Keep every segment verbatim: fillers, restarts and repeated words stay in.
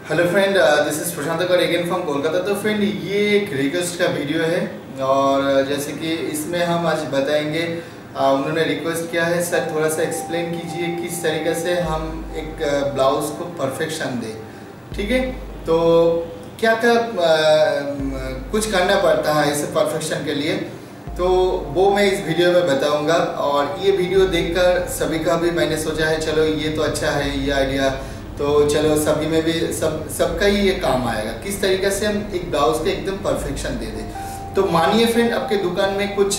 Hello friend, this is Prashant Kar again from Kolkata. तो friend, ये एक रिक्वेस्ट का वीडियो है और जैसे कि इसमें हम आज बताएंगे, uh, उन्होंने रिक्वेस्ट किया है सर थोड़ा सा एक्सप्लेन कीजिए किस तरीके से हम एक ब्लाउज़ को परफेक्शन दें। ठीक है, तो क्या क्या uh, कुछ करना पड़ता है इसे परफेक्शन के लिए, तो वो मैं इस वीडियो में बताऊंगा। और ये वीडियो देखकर सभी का भी मैंने सोचा है चलो ये तो अच्छा है ये आइडिया, तो चलो सभी में भी सब सबका ही ये काम आएगा किस तरीके से हम एक ब्लाउज के एकदम परफेक्शन दे दें। तो मानिए फ्रेंड, आपके दुकान में कुछ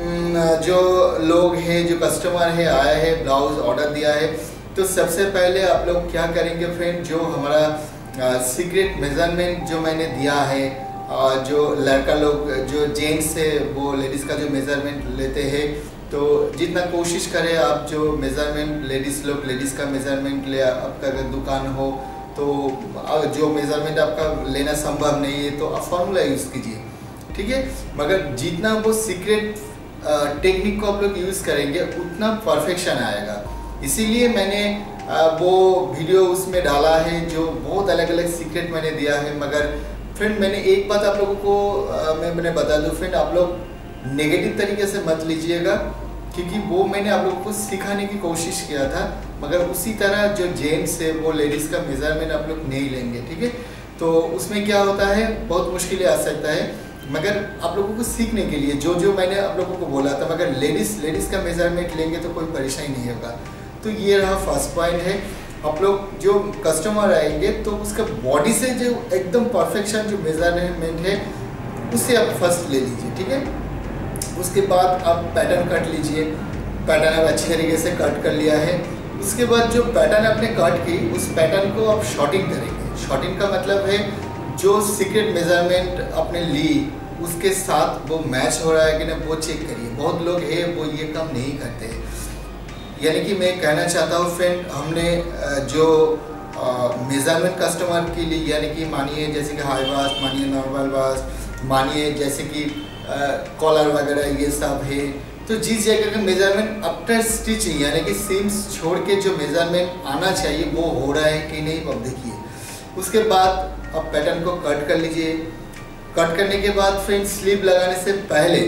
जो लोग हैं, जो कस्टमर है आया है, ब्लाउज ऑर्डर दिया है, तो सबसे पहले आप लोग क्या करेंगे फ्रेंड, जो हमारा सीक्रेट मेजरमेंट जो मैंने दिया है, आ, जो लड़का लोग जो जेंट्स है वो लेडीज़ का जो मेजरमेंट लेते हैं, तो जितना कोशिश करें आप जो मेज़रमेंट लेडीज़ लोग लेडीज़ का मेज़रमेंट ले, आपका अगर दुकान हो तो जो मेज़रमेंट आपका लेना संभव नहीं है तो आप फार्मूला यूज़ कीजिए। ठीक है, मगर जितना वो सीक्रेट टेक्निक को आप लोग यूज़ करेंगे उतना परफेक्शन आएगा। इसीलिए मैंने आ, वो वीडियो उसमें डाला है जो बहुत अलग अलग सीक्रेट मैंने दिया है। मगर फ्रेंड, मैंने एक बात आप लोगों को आ, मैं मैंने बता दूँ फ्रेंड, आप लोग नेगेटिव तरीके से मत लीजिएगा, क्योंकि वो मैंने आप लोगों को सिखाने की कोशिश किया था, मगर उसी तरह जो जेंट्स है वो लेडीज़ का मेजरमेंट आप लोग नहीं लेंगे। ठीक है, तो उसमें क्या होता है, बहुत मुश्किलें आ सकता है, मगर आप लोगों को सीखने के लिए जो जो मैंने आप लोगों को बोला था, मगर लेडीज़ लेडीज़ का मेजरमेंट लेंगे तो कोई परेशानी नहीं होगा। तो ये रहा फर्स्ट पॉइंट है। आप लोग जो कस्टमर आएंगे तो उसका बॉडी से जो एकदम परफेक्शन जो मेजरमेंट है उससे आप फर्स्ट ले लीजिए। ठीक है, उसके बाद आप पैटर्न कट लीजिए। पैटर्न आप अच्छे तरीके से कट कर लिया है, उसके बाद जो पैटर्न आपने कट की उस पैटर्न को आप शॉर्टिंग करेंगे। शॉर्टिंग का मतलब है जो सीक्रेट मेजरमेंट आपने ली उसके साथ वो मैच हो रहा है कि ना, वो चेक करिए। बहुत लोग हैं वो ये काम नहीं करते, यानी कि मैं कहना चाहता हूँ फ्रेंड, हमने जो मेजरमेंट कस्टमर के लिए, यानी कि मानिए जैसे कि हाई वास्ट, मानिए नॉर्मल वास्ट, मानिए जैसे कि कॉलर वगैरह ये सब है, तो जिस जगह का मेजरमेंट आफ्टर स्टिचिंग यानी कि सीम्स छोड़ के जो मेजरमेंट आना चाहिए वो हो रहा है कि नहीं, अब देखिए। उसके बाद आप पैटर्न को कट कर लीजिए। कट करने के बाद फ्रेंड, स्लीव लगाने से पहले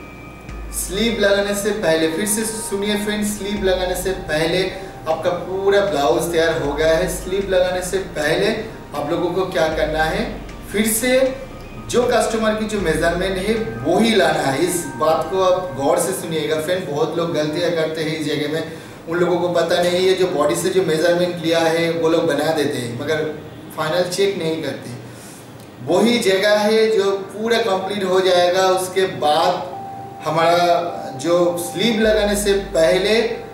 स्लीव लगाने से पहले फिर से सुनिए फ्रेंड, स्लीव लगाने से पहले आपका पूरा ब्लाउज तैयार हो गया है। स्लीव लगाने से पहले आप लोगों को क्या करना है, फिर से जो कस्टमर की जो मेजरमेंट है वो ही लाना है। इस बात को आप गौर से सुनिएगा फ्रेंड, बहुत लोग गलतियां करते हैं इस जगह में। उन लोगों को पता नहीं है, जो बॉडी से जो मेजरमेंट लिया है वो लोग बना देते हैं, मगर फाइनल चेक नहीं करते। वही जगह है जो पूरा कंप्लीट हो जाएगा। उसके बाद हमारा जो स्लीव लगाने से पहले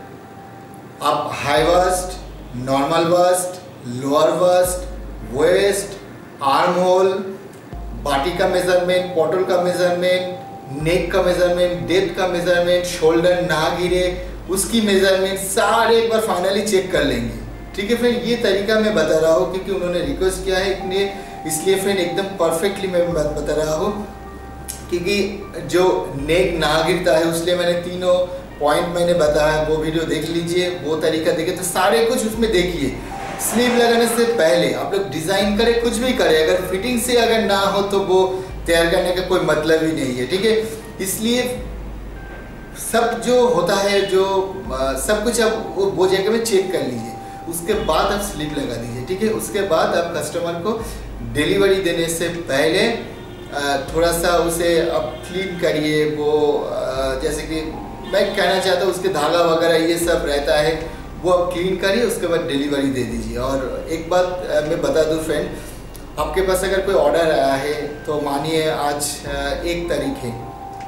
आप high waist, normal waist, lower waist, waist, armhole, बाटी का मेजरमेंट, पोटल का मेजरमेंट, नेक का मेजरमेंट, डेप्थ का मेजरमेंट, शोल्डर ना गिरे उसकी मेजरमेंट सारे एक बार फाइनली चेक कर लेंगे। ठीक है फ्रेंड, ये तरीका मैं बता रहा हूँ क्योंकि उन्होंने रिक्वेस्ट किया है, इतने इसलिए फ्रेंड एकदम परफेक्टली मैं बता रहा हूँ, क्योंकि जो नेक ना गिरता है उसलिए मैंने तीनों पॉइंट मैंने बताया, वो वीडियो देख लीजिए, वो तरीका देखिए, तो सारे कुछ उसमें देखिए। स्लीव लगाने से पहले आप लोग डिज़ाइन करें, कुछ भी करें, अगर फिटिंग से अगर ना हो तो वो तैयार करने का कोई मतलब ही नहीं है। ठीक है, इसलिए सब जो होता है, जो आ, सब कुछ आप वो, वो जगह में चेक कर लीजिए। उसके बाद आप स्लीव लगा दीजिए। ठीक है, उसके बाद आप कस्टमर को डिलीवरी देने से पहले आ, थोड़ा सा उसे आप क्लीन करिए। वो आ, जैसे कि मैं कहना चाहता हूँ उसके धागा वगैरह ये सब रहता है, वो आप क्लीन करिए, उसके बाद डिलीवरी दे दीजिए। और एक बात मैं बता दूं फ्रेंड, आपके पास अगर कोई ऑर्डर आया है तो मानिए आज एक तारीख है,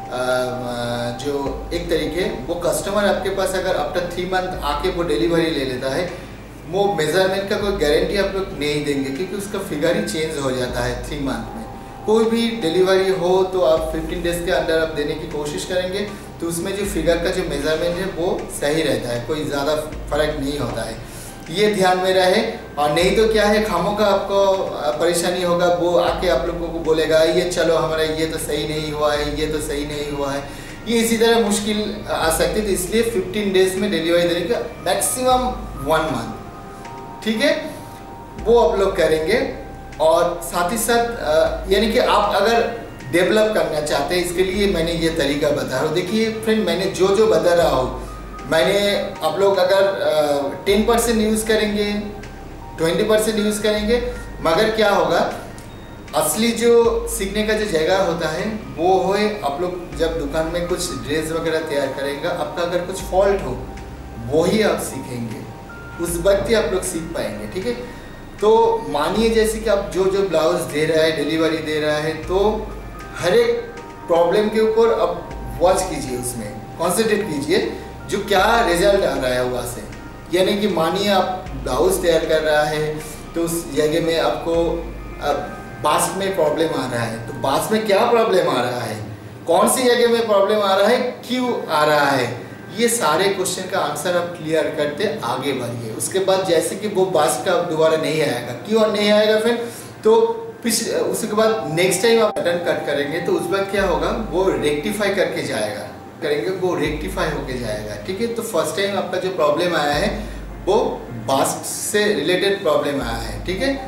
जो एक तारीख है, वो कस्टमर आपके पास अगर आफ्टर थ्री मंथ आके वो डिलीवरी ले लेता है, वो मेजरमेंट का कोई गारंटी आप लोग नहीं देंगे, क्योंकि उसका फिगर ही चेंज हो जाता है थ्री मंथ में। कोई भी डिलीवरी हो तो आप फिफ्टीन डेज के अंदर आप देने की कोशिश करेंगे, तो उसमें जो फिगर का जो मेजरमेंट है वो सही रहता है, कोई ज़्यादा फर्क नहीं होता है, ये ध्यान में रहे। और नहीं तो क्या है, खामों का आपको परेशानी होगा, वो आके आप लोगों को बोलेगा ये चलो हमारा ये तो सही नहीं हुआ है, ये तो सही नहीं हुआ है, ये इसी तरह मुश्किल आ सकती है। तो इसलिए फिफ्टीन डेज में डिलीवरी देने का मैक्सिमम वन मंथ। ठीक है, वो आप लोग करेंगे। और साथ ही साथ यानी कि आप अगर डेवलप करना चाहते हैं, इसके लिए मैंने ये तरीका बता रहा हूँ। देखिए फ्रेंड, मैंने जो जो बता रहा हूँ, मैंने आप लोग अगर टेन परसेंट यूज़ करेंगे, ट्वेंटी परसेंट यूज़ करेंगे, मगर क्या होगा, असली जो सीखने का जो जगह होता है वो है आप लोग जब दुकान में कुछ ड्रेस वगैरह तैयार करेंगे, आपका अगर कुछ फॉल्ट हो वो ही आप सीखेंगे, उस वक्त ही आप लोग सीख पाएंगे। ठीक है, तो मानिए जैसे कि आप जो जो ब्लाउज दे रहा है, डिलीवरी दे रहा है, तो हर एक प्रॉब्लम के ऊपर आप वॉच कीजिए, उसमें कॉन्सेंट्रेट कीजिए जो क्या रिजल्ट आ रहा है वहाँ से। यानी कि मानिए आप ब्लाउज तैयार कर रहा है तो उस जगह में आपको बास्क में प्रॉब्लम आ रहा है, तो बास्क में क्या प्रॉब्लम आ रहा है, कौन सी जगह में प्रॉब्लम आ रहा है, क्यों आ रहा है, ये सारे क्वेश्चन का आंसर आप क्लियर करते आगे बढ़िए। उसके बाद जैसे कि वो बास्क का दोबारा नहीं आएगा, क्यों नहीं आएगा फिर, तो उसके बाद नेक्स्ट टाइम आप पैटर्न कट करेंगे तो उस वक्त क्या होगा, वो रेक्टिफाई करके जाएगा, करेंगे वो रेक्टिफाई होके जाएगा। ठीक है, तो फर्स्ट टाइम आपका जो प्रॉब्लम आया है वो बास्क से रिलेटेड प्रॉब्लम आया है। ठीक है,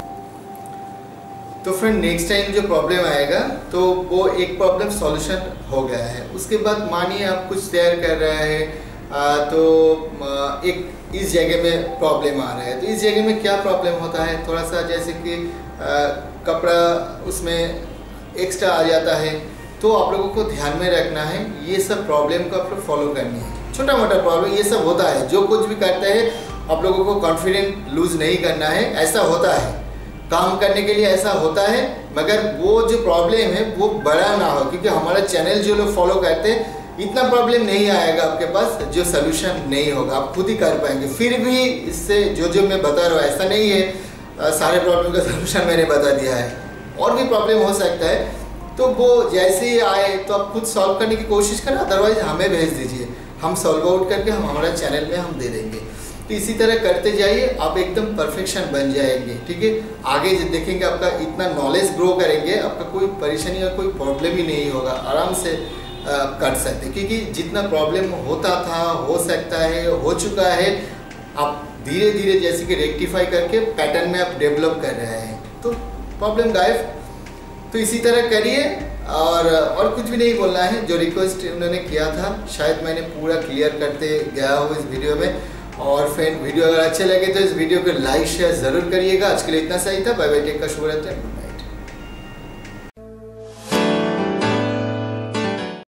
तो फ्रेंड नेक्स्ट टाइम जो प्रॉब्लम आएगा तो वो एक प्रॉब्लम सॉल्यूशन हो गया है। उसके बाद मानिए आप कुछ तैयार कर रहे हैं तो एक इस जगह में प्रॉब्लम आ रहा है, तो इस जगह में क्या प्रॉब्लम होता है, थोड़ा सा जैसे कि आ, कपड़ा उसमें एक्स्ट्रा आ जाता है, तो आप लोगों को ध्यान में रखना है, ये सब प्रॉब्लम को आप लोग फॉलो करनी है। छोटा मोटा प्रॉब्लम ये सब होता है, जो कुछ भी करते हैं आप लोगों को कॉन्फिडेंट लूज नहीं करना है, ऐसा होता है, काम करने के लिए ऐसा होता है, मगर वो जो प्रॉब्लम है वो बड़ा ना हो, क्योंकि हमारा चैनल जो लोग फॉलो करते हैं इतना प्रॉब्लम नहीं आएगा आपके पास जो सोल्यूशन नहीं होगा, आप खुद ही कर पाएंगे। फिर भी इससे जो जो मैं बता रहा हूँ ऐसा नहीं है आ, सारे प्रॉब्लम का सोल्यूशन मैंने बता दिया है, और भी प्रॉब्लम हो सकता है, तो वो जैसे ही आए तो आप खुद सॉल्व करने की कोशिश करें, अदरवाइज हमें भेज दीजिए, हम सॉल्व आउट करके हम हमारा चैनल में हम दे देंगे। तो इसी तरह करते जाइए, आप एकदम परफेक्शन बन जाएंगे। ठीक है, आगे देखेंगे आपका इतना नॉलेज ग्रो करेंगे, आपका कोई परेशानी या कोई प्रॉब्लम ही नहीं होगा, आराम से आ, कर सकते, क्योंकि जितना प्रॉब्लम होता था, हो सकता है, हो चुका है, आप धीरे धीरे जैसे कि रेक्टिफाई करके पैटर्न में आप डेवलप कर रहे हैं, तो प्रॉब्लम गायब। तो इसी तरह करिए, और और कुछ भी नहीं बोलना है, जो रिक्वेस्ट उन्होंने किया था शायद मैंने पूरा क्लियर करते गया हूँ इस वीडियो में। और फ्रेंड वीडियो अगर अच्छे लगे तो इस वीडियो को लाइक शेयर ज़रूर करिएगा। आज के लिए इतना सही था, बाय बाय, टेक का शुभ रहता है।